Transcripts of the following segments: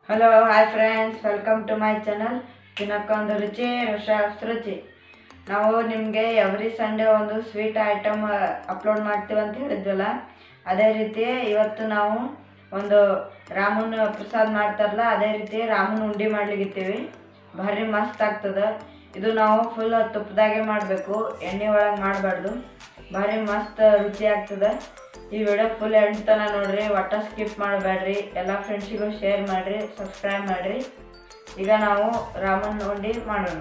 Hello hi friends, welcome to my channel ದಿನಕ್ಕೊಂದು ರುಚಿ ರುಚಿ. ನಾವು ನಿಮಗೆ ಎವ್ರಿ ಸಂಡೇ ಒಂದು ಸ್ವೀಟ್ ಐಟಮ್ ಅಪ್ಲೋಡ್ ಮಾಡ್ತೀವಿ ಅಂತ ಹೇಳಿದ್ವಲ್ಲ, ಅದೇ ರೀತಿ ಇವತ್ತು ನಾವು ಒಂದು ರಾಮನ ಪ್ರಸಾದ ಮಾಡ್ತಾರಲ್ಲ ಅದೇ ರೀತಿ ರಾಮನ ಉಂಡೆ ಮಾಡ್ಲಿಕ್ಕಿತ್ತೀವಿ. ಭಾರಿ ಮಸ್ತ್ ಆಗ್ತದೆ. ಇದು ನಾವು ಫುಲ್ ತುಪ್ಪದಾಗೆ ಮಾಡಬೇಕು, ಎಣ್ಣೆ ಒಳಗೆ ಮಾಡಬಾರ್ದು. ಭಾರಿ ಮಸ್ತ್ ರುಚಿ ಆಗ್ತದೆ. ಈ ವಿಡಿಯೋ ಫುಲ್ ಎಂಡ್ ತನಕ ನೋಡ್ರಿ, ಒಟ್ಟ ಸ್ಕಿಪ್ ಮಾಡಬೇಡ್ರಿ. ಎಲ್ಲ ಫ್ರೆಂಡ್ಸಿಗೂ ಶೇರ್ ಮಾಡಿರಿ, ಸಬ್ಸ್ಕ್ರೈಬ್ ಮಾಡಿರಿ. ಈಗ ನಾವು ರಾಮನ್ ಉಂಡೆ ಮಾಡೋಣ.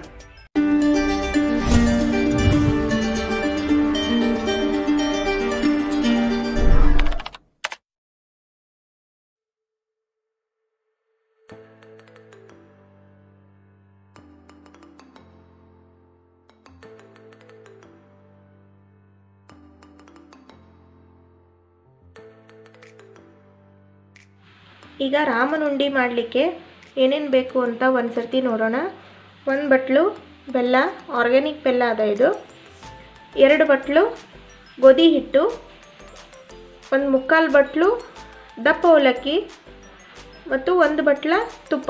ಈಗ ರಾಮನ ಉಂಡೆ ಮಾಡಲಿಕ್ಕೆ ಏನೇನು ಬೇಕು ಅಂತ ಒಂದು ಸರ್ತಿ ನೋಡೋಣ. 1 ಬಟ್ಲು ಬೆಲ್ಲ, ಆರ್ಗ್ಯಾನಿಕ್ ಬೆಲ್ಲ ಅದ ಇದು. 2 ಬಟ್ಲು ಗೋಧಿ ಹಿಟ್ಟು, 1/4 ಬಟ್ಲು ದಪ್ಪ ಅವಲಕ್ಕಿ ಮತ್ತು 1 ಬಟ್ಲ ತುಪ್ಪ.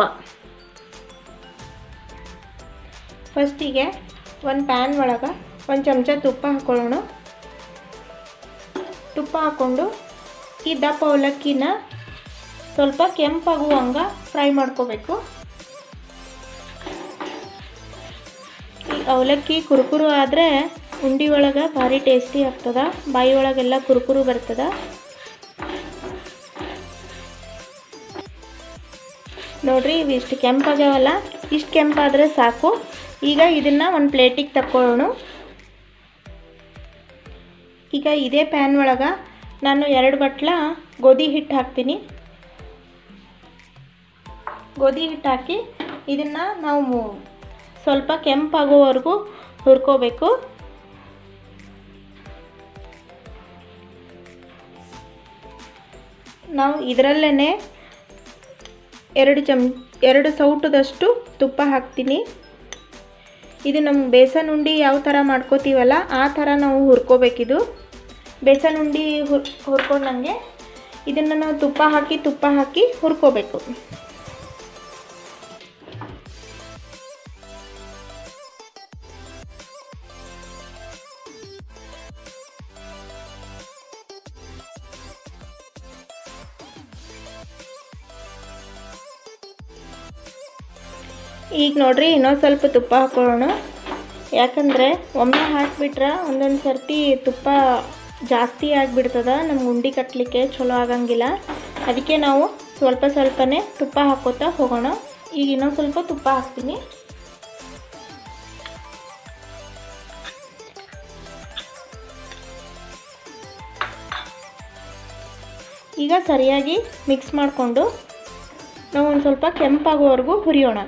ಫಸ್ಟಿಗೆ ಒಂದು ಪ್ಯಾನ್ ಒಳಗೆ 1 ಚಮಚ ತುಪ್ಪ ಹಾಕೊಳ್ಳೋಣ. ತುಪ್ಪ ಹಾಕ್ಕೊಂಡು ಈ ದಪ್ಪ ಅವಲಕ್ಕಿನ ಸ್ವಲ್ಪ ಕೆಂಪಾಗುವಂಗೆ ಫ್ರೈ ಮಾಡ್ಕೋಬೇಕು. ಈ ಅವಲಕ್ಕಿ ಕುರುಕುರು ಆದರೆ ಉಂಡೆ ಒಳಗೆ ಭಾರಿ ಟೇಸ್ಟಿ ಆಗ್ತದೆ, ಬಾಯಿ ಒಳಗೆಲ್ಲ ಕುರುಕುರು ಬರ್ತದೆ. ನೋಡ್ರಿ, ಇವಿಷ್ಟು ಕೆಂಪಾಗ್ಯಾವಲ್ಲ, ಇಷ್ಟು ಕೆಂಪಾದರೆ ಸಾಕು. ಈಗ ಇದನ್ನು ಒಂದು ಪ್ಲೇಟಿಗೆ ತಕ್ಕೊಳ್ಳೋಣ. ಈಗ ಇದೇ ಪ್ಯಾನ್ ಒಳಗೆ ನಾನು 2 ಬಟ್ಲ ಗೋಧಿ ಹಿಟ್ಟು ಹಾಕ್ತೀನಿ. ಗೋಧಿ ಹಿಟ್ಟು ಹಾಕಿ ಇದನ್ನು ನಾವು ಸ್ವಲ್ಪ ಕೆಂಪಾಗೋವರೆಗೂ ಹುರ್ಕೋಬೇಕು. ನಾವು ಇದರಲ್ಲೇ 2 ಸೌಟದಷ್ಟು ತುಪ್ಪ ಹಾಕ್ತೀನಿ. ಇದು ನಮ್ಮ ಬೇಸನ್ ಉಂಡೆ ಯಾವ ಥರ ಮಾಡ್ಕೋತೀವಲ್ಲ ಆ ಥರ ನಾವು ಹುರ್ಕೋಬೇಕಿದು. ಬೇಸನ್ ಉಂಡೆ ಹುರ್ಕೊಂಡಂಗೆ ಇದನ್ನು ನಾವು ತುಪ್ಪ ಹಾಕಿ ಹುರ್ಕೋಬೇಕು. ಈಗ ನೋಡ್ರಿ, ಇನ್ನೊಂದು ಸ್ವಲ್ಪ ತುಪ್ಪ ಹಾಕೊಳ್ಳೋಣ. ಯಾಕಂದರೆ ಒಮ್ಮೆ ಹಾಕಿಬಿಟ್ರೆ ಒಂದೊಂದು ಸರ್ತಿ ತುಪ್ಪ ಜಾಸ್ತಿ ಆಗಿಬಿಡ್ತದೆ, ನಮ್ಗೆ ಉಂಡೆ ಕಟ್ಟಲಿಕ್ಕೆ ಚಲೋ ಆಗಂಗಿಲ್ಲ. ಅದಕ್ಕೆ ನಾವು ಸ್ವಲ್ಪ ಸ್ವಲ್ಪನೇ ತುಪ್ಪ ಹಾಕೋತಾ ಹೋಗೋಣ. ಈಗ ಇನ್ನೊಂದು ಸ್ವಲ್ಪ ತುಪ್ಪ ಹಾಕ್ತೀನಿ. ಈಗ ಸರಿಯಾಗಿ ಮಿಕ್ಸ್ ಮಾಡಿಕೊಂಡು ನಾವು ಒಂದು ಸ್ವಲ್ಪ ಕೆಂಪಾಗೋವರೆಗೂ ಹುರಿಯೋಣ.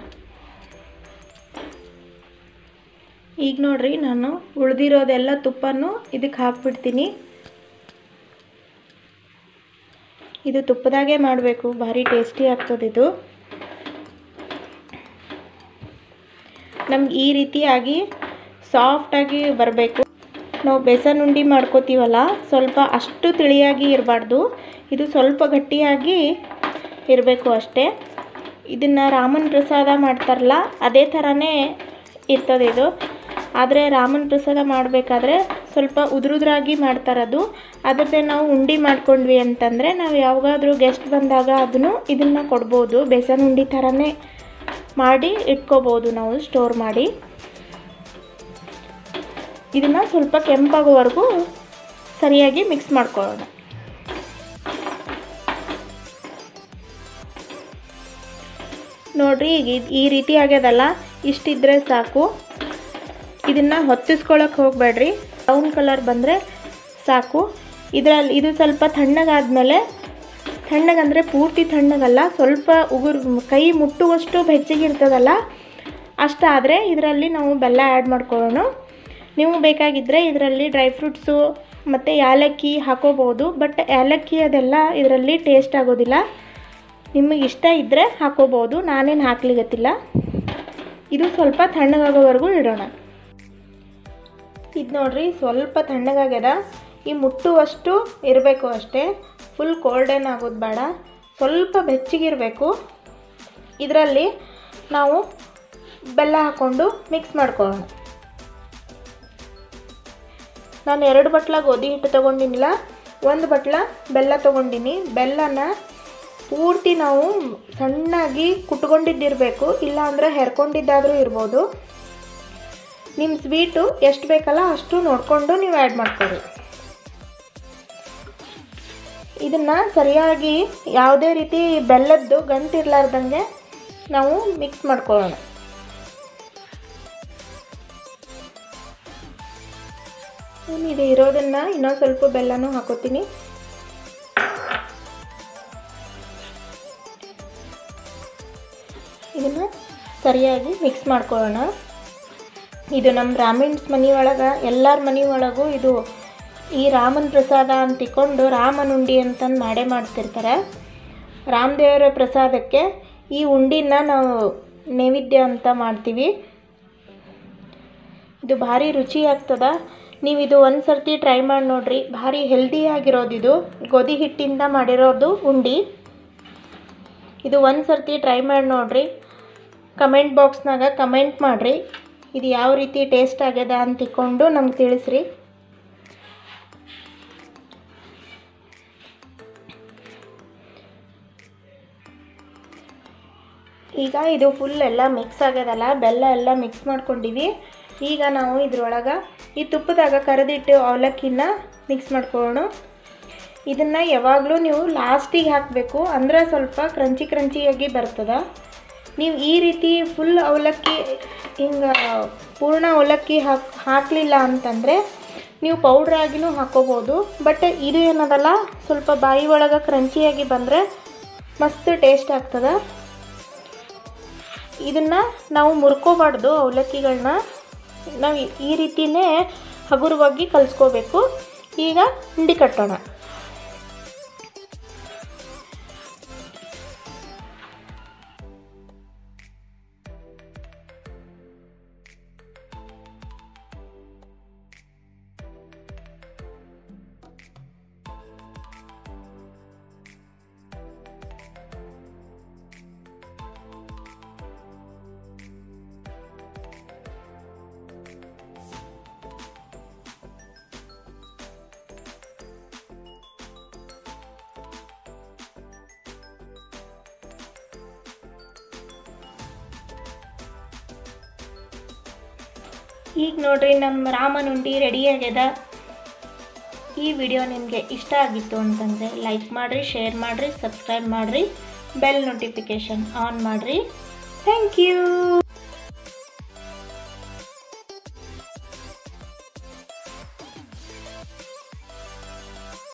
ಈಗ ನೋಡ್ರಿ, ನಾನು ಉಳಿದಿರೋದೆಲ್ಲ ತುಪ್ಪನೂ ಇದಕ್ಕೆ ಹಾಕ್ಬಿಡ್ತೀನಿ. ಇದು ತುಪ್ಪದಾಗೆ ಮಾಡಬೇಕು, ಭಾರಿ ಟೇಸ್ಟಿ ಆಗ್ತದೆ ಇದು. ನಮ್ಗೆ ಈ ರೀತಿಯಾಗಿ ಸಾಫ್ಟಾಗಿ ಬರಬೇಕು. ನಾವು ಬೇಸನ್ ಉಂಡೆ ಮಾಡ್ಕೋತೀವಲ್ಲ, ಸ್ವಲ್ಪ ಅಷ್ಟು ತಿಳಿಯಾಗಿ ಇರಬಾರ್ದು, ಇದು ಸ್ವಲ್ಪ ಗಟ್ಟಿಯಾಗಿ ಇರಬೇಕು ಅಷ್ಟೇ. ಇದನ್ನು ರಾಮನ ಪ್ರಸಾದ ಮಾಡ್ತಾರಲ್ಲ ಅದೇ ಥರನೇ ಇರ್ತದೆ ಇದು. ಆದರೆ ರಾಮನ ಪ್ರಸಾದ ಮಾಡಬೇಕಾದ್ರೆ ಸ್ವಲ್ಪ ಉದುರುದ್ರಾಗಿ ಮಾಡ್ತಾರದು. ಅದಕ್ಕೆ ನಾವು ಉಂಡೆ ಮಾಡ್ಕೊಂಡ್ವಿ ಅಂತಂದರೆ ನಾವು ಯಾವಾಗಾದರೂ ಗೆಸ್ಟ್ ಬಂದಾಗ ಇದನ್ನು ಕೊಡ್ಬೋದು. ಬೇಸನ್ ಉಂಡೆ ಥರನೇ ಮಾಡಿ ಇಟ್ಕೋಬೋದು ನಾವು ಸ್ಟೋರ್ ಮಾಡಿ. ಇದನ್ನು ಸ್ವಲ್ಪ ಕೆಂಪಾಗೋವರೆಗೂ ಸರಿಯಾಗಿ ಮಿಕ್ಸ್ ಮಾಡ್ಕೊಳ್ಳೋಣ. ನೋಡ್ರಿ, ಈಗ ಈ ರೀತಿ ಆಗ್ಯದಲ್ಲ, ಇಷ್ಟಿದ್ರೆ ಸಾಕು. ಇದನ್ನು ಹೊತ್ತಿಸ್ಕೊಳ್ಳೋಕೆ ಹೋಗಬೇಡ್ರಿ, ಬ್ರೌನ್ ಕಲರ್ ಬಂದರೆ ಸಾಕು. ಇದು ಸ್ವಲ್ಪ ತಣ್ಣಗಾದ್ಮೇಲೆ, ತಣ್ಣಗಂದರೆ ಪೂರ್ತಿ ತಣ್ಣಗಲ್ಲ, ಸ್ವಲ್ಪ ಕೈ ಮುಟ್ಟುವಷ್ಟು ಬೆಚ್ಚಗಿರ್ತದಲ್ಲ ಅಷ್ಟಾದರೆ ಇದರಲ್ಲಿ ನಾವು ಬೆಲ್ಲ ಆ್ಯಡ್ ಮಾಡ್ಕೊಳ್ಳೋಣ. ನೀವು ಬೇಕಾಗಿದ್ದರೆ ಇದರಲ್ಲಿ ಡ್ರೈ ಫ್ರೂಟ್ಸು ಮತ್ತು ಏಲಕ್ಕಿ ಹಾಕೋಬೋದು. ಬಟ್ ಏಲಕ್ಕಿ ಅದೆಲ್ಲ ಇದರಲ್ಲಿ ಟೇಸ್ಟ್ ಆಗೋದಿಲ್ಲ. ನಿಮಗೆ ಇಷ್ಟ ಇದ್ದರೆ ಹಾಕೋಬೋದು, ನಾನೇನು ಹಾಕ್ಲಿಗತ್ತಿಲ್ಲ. ಇದು ಸ್ವಲ್ಪ ತಣ್ಣಗಾಗೋವರೆಗೂ ಇಡೋಣ. ಇದು ನೋಡ್ರಿ, ಸ್ವಲ್ಪ ತಣ್ಣಗಾಗ್ಯದ. ಈ ಮುಟ್ಟುವಷ್ಟು ಇರಬೇಕು ಅಷ್ಟೇ, ಫುಲ್ ಕೋಲ್ಡ್ ಏನು ಆಗೋದು ಬೇಡ, ಸ್ವಲ್ಪ ಬೆಚ್ಚಗಿರಬೇಕು. ಇದರಲ್ಲಿ ನಾವು ಬೆಲ್ಲ ಹಾಕ್ಕೊಂಡು ಮಿಕ್ಸ್ ಮಾಡ್ಕೊಳ್ಳೋಣ. ನಾನು 2 ಬಟ್ಲ ಗೋಧಿ ಹಿಟ್ಟು ತೊಗೊಂಡಿನಿಲ್ಲ, 1 ಬಟ್ಲ ಬೆಲ್ಲ ತೊಗೊಂಡಿನಿ. ಬೆಲ್ಲನ ಪೂರ್ತಿ ನಾವು ಸಣ್ಣಾಗಿ ಕುಟ್ಕೊಂಡಿದ್ದಿರಬೇಕು, ಇಲ್ಲಾಂದರೆ ಹೆರ್ಕೊಂಡಿದ್ದಾದರೂ ಇರ್ಬೋದು. ನಿಮ್ಮ ಸ್ವೀಟು ಎಷ್ಟು ಬೇಕಲ್ಲ ಅಷ್ಟು ನೋಡಿಕೊಂಡು ನೀವು ಆ್ಯಡ್ ಮಾಡ್ಕೊಳ್ಳಿ. ಇದನ್ನು ಸರಿಯಾಗಿ ಯಾವುದೇ ರೀತಿ ಬೆಲ್ಲದ್ದು ಗಂಟಿರ್ಲಾರ್ದಂಗೆ ನಾವು ಮಿಕ್ಸ್ ಮಾಡ್ಕೊಳ್ಳೋಣ. ಇದು ಇರೋದನ್ನು ಇನ್ನೊಂದು ಸ್ವಲ್ಪ ಬೆಲ್ಲನೂ ಹಾಕೋತೀನಿ. ಇದನ್ನು ಸರಿಯಾಗಿ ಮಿಕ್ಸ್ ಮಾಡ್ಕೊಳ್ಳೋಣ. ಇದು ನಮ್ಮ ಬ್ರಾಹ್ಮಿಣ್ಸ್ ಮನೆ ಒಳಗೆ, ಎಲ್ಲರ ಮನೆ ಒಳಗೂ ಇದು ಈ ರಾಮನ ಪ್ರಸಾದ ಅಂತಿಕೊಂಡು ರಾಮನ ಉಂಡಿ ಅಂತಂದು ಮಾಡೇ ಮಾಡ್ತಿರ್ತಾರೆ. ರಾಮದೇವರ ಪ್ರಸಾದಕ್ಕೆ ಈ ಉಂಡಿನ ನಾವು ನೈವೇದ್ಯ ಅಂತ ಮಾಡ್ತೀವಿ. ಇದು ಭಾರಿ ರುಚಿ ಆಗ್ತದೆ. ನೀವು ಇದು ಒಂದು ಸರ್ತಿ ಟ್ರೈ ಮಾಡಿ ನೋಡಿರಿ, ಭಾರಿ ಹೆಲ್ದಿ ಆಗಿರೋದು. ಇದು ಗೋಧಿ ಹಿಟ್ಟಿಂದ ಮಾಡಿರೋದು ಉಂಡಿ. ಇದು ಒಂದು ಸರ್ತಿ ಟ್ರೈ ಮಾಡಿ ನೋಡಿರಿ. ಕಮೆಂಟ್ ಬಾಕ್ಸ್ನಾಗ ಕಮೆಂಟ್ ಮಾಡಿರಿ, ಇದು ಯಾವ ರೀತಿ ಟೇಸ್ಟ್ ಆಗ್ಯದ ಅಂತಿಕೊಂಡು ನಮ್ಗೆ ತಿಳಿಸ್ರಿ. ಈಗ ಇದು ಫುಲ್ ಎಲ್ಲ ಮಿಕ್ಸ್ ಆಗ್ಯದಲ್ಲ, ಬೆಲ್ಲ ಎಲ್ಲ ಮಿಕ್ಸ್ ಮಾಡ್ಕೊಂಡಿವಿ. ಈಗ ನಾವು ಇದ್ರೊಳಗೆ ಈ ತುಪ್ಪದಾಗ ಕರೆದಿಟ್ಟು ಅವಲಕ್ಕಿನ ಮಿಕ್ಸ್ ಮಾಡ್ಕೊಳ್ಳೋಣ. ಇದನ್ನು ಯಾವಾಗಲೂ ನೀವು ಲಾಸ್ಟಿಗೆ ಹಾಕಬೇಕು, ಅಂದರೆ ಸ್ವಲ್ಪ ಕ್ರಂಚಿಯಾಗಿ ಬರ್ತದೆ. ನೀವು ಈ ರೀತಿ ಫುಲ್ ಅವಲಕ್ಕಿ ಹಿಂಗೆ ಪೂರ್ಣ ಅವಲಕ್ಕಿ ಹಾಕಲಿಲ್ಲ ಅಂತಂದರೆ ನೀವು ಪೌಡ್ರಾಗಿನೂ ಹಾಕೋಬೋದು. ಬಟ್ ಇದು ಏನದಲ್ಲ, ಸ್ವಲ್ಪ ಬಾಯಿ ಒಳಗೆ ಕ್ರಂಚಿಯಾಗಿ ಬಂದರೆ ಮಸ್ತ್ ಟೇಸ್ಟ್ ಆಗ್ತದೆ. ಇದನ್ನು ನಾವು ಮುರ್ಕೋಬಾರ್ದು, ಅವಲಕ್ಕಿಗಳನ್ನ ನಾವು ಈ ರೀತಿಯೇ ಹಗುರವಾಗಿ ಕಲಿಸ್ಕೋಬೇಕು. ಈಗ ಉಂಡೆ ಕಟ್ಟೋಣ. ಈಗ ನೋಡ್ರಿ, ನಮ್ಮ ರಾಮನ ಉಂಡಿ ರೆಡಿ ಆಗ್ಯದ. ಈ ವಿಡಿಯೋ ನಿಮಗೆ ಇಷ್ಟ ಆಗಿತ್ತು ಅಂತಂದರೆ ಲೈಕ್ ಮಾಡಿರಿ, ಶೇರ್ ಮಾಡಿರಿ, ಸಬ್ಸ್ಕ್ರೈಬ್ ಮಾಡಿರಿ, ಬೆಲ್ ನೋಟಿಫಿಕೇಷನ್ ಆನ್ ಮಾಡಿರಿ. Thank you.